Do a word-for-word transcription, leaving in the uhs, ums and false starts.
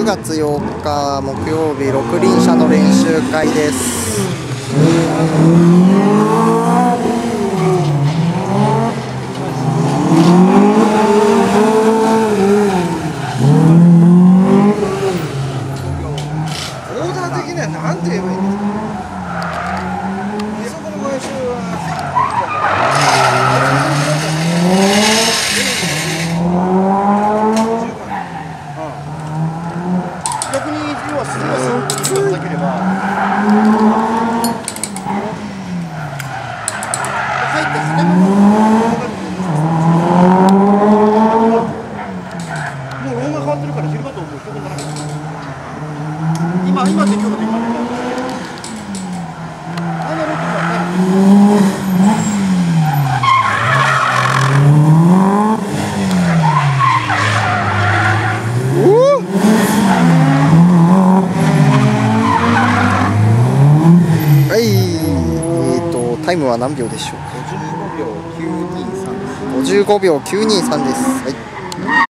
くがつようか木曜日、六輪車の練習会です。 オーダー的には何て言えばいいんですか。でそこの買収は逆に要はすごいなければ入って建物もうローンが変わってるから昼間ともう人がならない。今今できること今できる。あのロックはね。 はい、えーとタイムは何秒でしょうか。 ごじゅうごびょうきゅうにさんです。 ごじゅうごびょうきゅうにさんです。はい。